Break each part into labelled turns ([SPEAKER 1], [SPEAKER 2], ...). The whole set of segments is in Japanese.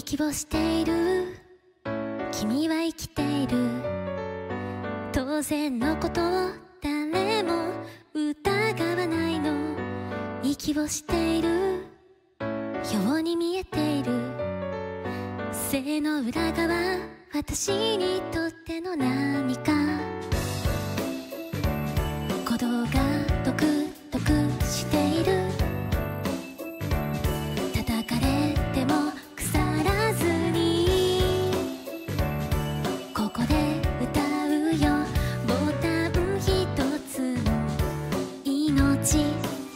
[SPEAKER 1] 息をしている君は生きている当然のことを誰も疑わないの息をしているように見えている背の裏側私にとっての何か鼓動がドクドクしている叩かれても腐らずにここで歌うよボタン一つの命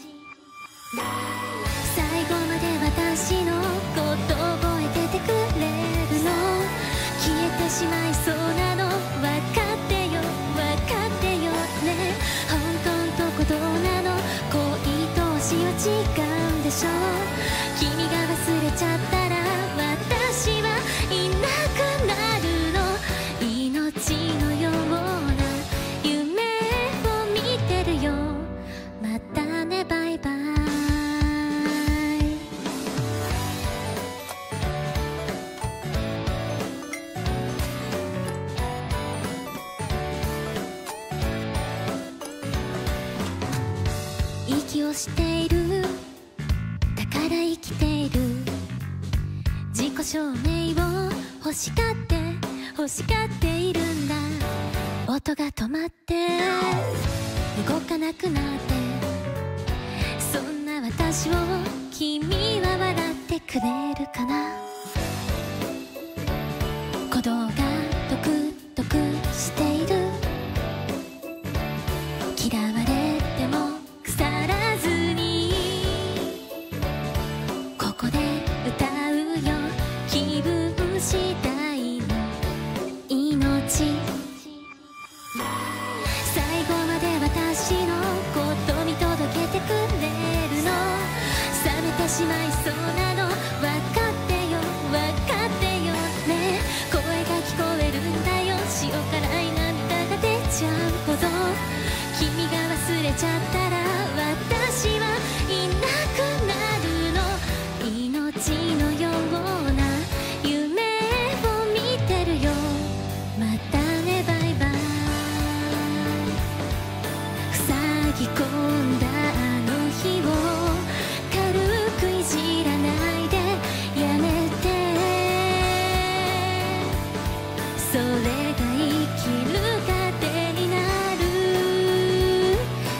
[SPEAKER 1] 最後まで私のこと覚えててくれるの消えてしまいそうなの分かってよ分かってよね本当のとこどうなの恋と推しは違うんでしょ君が忘れちゃったら私はいなくなるの命のような夢を見てるよまたねバイバイ息をしているだから生きている自己証明を欲しがっているんだ音が止まって動かなくなってそんな私を君は笑ってくれるかな鼓動がドクドクしている嫌われても腐らずにここで歌うよ気分次第の命最後まで私のこと見届けてくれるの冷めてしまいそうなの分かってよ分かってよね声が聞こえるんだよ塩辛い涙が出ちゃうほど君が忘れちゃったら私はいなくなるの命のような夢を見てるよまたねバイバイ塞ぎ込んだあの日を軽くいじらないでやめてそれが生きる糧になる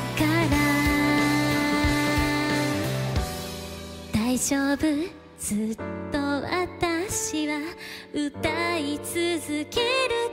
[SPEAKER 1] から大丈夫ずっと私は歌い続ける